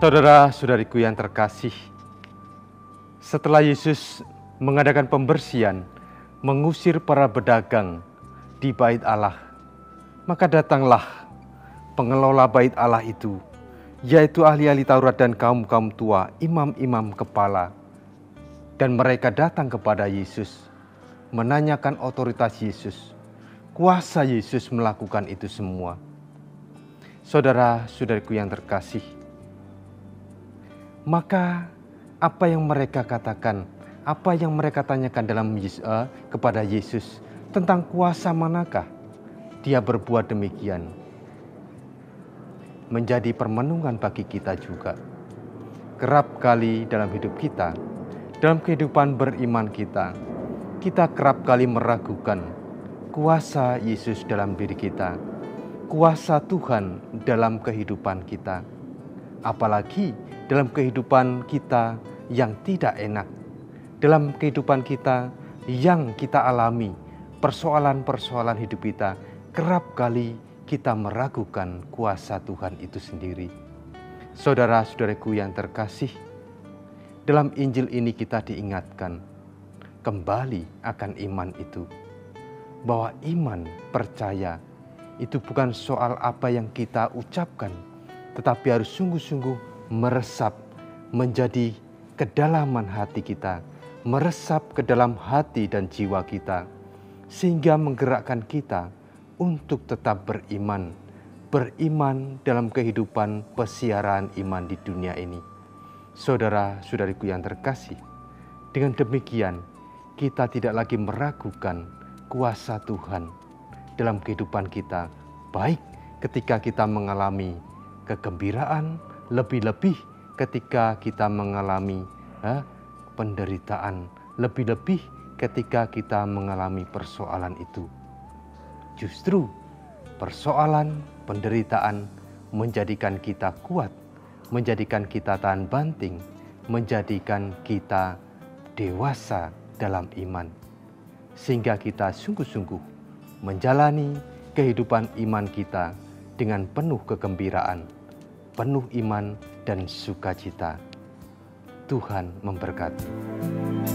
Saudara-saudariku yang terkasih, setelah Yesus mengadakan pembersihan, mengusir para pedagang di bait Allah, maka datanglah pengelola bait Allah itu, yaitu ahli-ahli Taurat dan kaum-kaum tua, imam-imam kepala. Dan mereka datang kepada Yesus, menanyakan otoritas Yesus, kuasa Yesus melakukan itu semua. Saudara-saudariku yang terkasih, maka apa yang mereka katakan, apa yang mereka tanyakan kepada Yesus tentang kuasa manakah Dia berbuat demikian, menjadi permenungan bagi kita juga. Kerap kali dalam hidup kita, dalam kehidupan beriman kita, kita kerap kali meragukan kuasa Yesus dalam diri kita, kuasa Tuhan dalam kehidupan kita. Apalagi dalam kehidupan kita yang tidak enak, dalam kehidupan kita yang kita alami, persoalan-persoalan hidup kita, kerap kali kita meragukan kuasa Tuhan itu sendiri. Saudara-saudaraku yang terkasih, dalam Injil ini kita diingatkan kembali akan iman itu, bahwa iman percaya itu bukan soal apa yang kita ucapkan, tetapi harus sungguh-sungguh meresap menjadi kedalaman hati kita, meresap ke dalam hati dan jiwa kita, sehingga menggerakkan kita untuk tetap beriman dalam kehidupan pesiaran iman di dunia ini. Saudara-saudariku yang terkasih, dengan demikian kita tidak lagi meragukan kuasa Tuhan dalam kehidupan kita, baik ketika kita mengalami kegembiraan, lebih-lebih ketika kita mengalami penderitaan, lebih-lebih ketika kita mengalami persoalan itu. Justru persoalan, penderitaan menjadikan kita kuat, menjadikan kita tahan banting, menjadikan kita dewasa dalam iman, sehingga kita sungguh-sungguh menjalani kehidupan iman kita dengan penuh kegembiraan, penuh iman dan sukacita. Tuhan memberkati.